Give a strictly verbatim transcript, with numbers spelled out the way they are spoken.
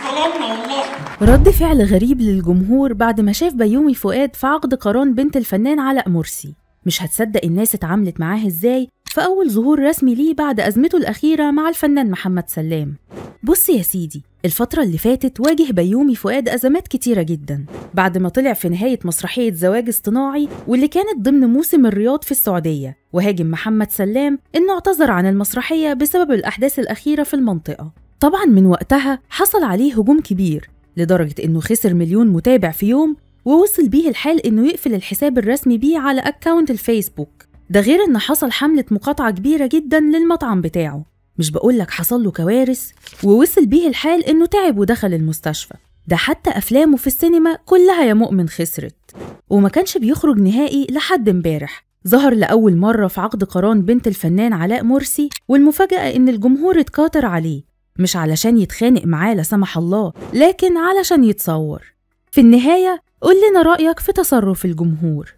ظلمنا والله. رد فعل غريب للجمهور بعد ما شاف بيومي فؤاد في عقد قران بنت الفنان علاء مرسي. مش هتصدق الناس اتعاملت معاه ازاي في أول ظهور رسمي ليه بعد أزمته الأخيرة مع الفنان محمد سلام. بص يا سيدي، الفترة اللي فاتت واجه بيومي فؤاد أزمات كتيرة جدا بعد ما طلع في نهاية مسرحية زواج اصطناعي واللي كانت ضمن موسم الرياض في السعودية، وهاجم محمد سلام إنه اعتذر عن المسرحية بسبب الأحداث الأخيرة في المنطقة. طبعا من وقتها حصل عليه هجوم كبير لدرجة إنه خسر مليون متابع في يوم، ووصل بيه الحال إنه يقفل الحساب الرسمي بيه على أكاونت الفيسبوك. ده غير إن حصل حملة مقاطعة كبيرة جدا للمطعم بتاعه. مش بقولك حصل له كوارث، ووصل بيه الحال إنه تعب ودخل المستشفى. ده حتى أفلامه في السينما كلها يا مؤمن خسرت، وما كانش بيخرج نهائي لحد امبارح. ظهر لأول مرة في عقد قران بنت الفنان علاء مرسي، والمفاجأة إن الجمهور اتكاتر عليه، مش علشان يتخانق معاه لا سمح الله، لكن علشان يتصور. في النهاية قول لنا رأيك في تصرف الجمهور.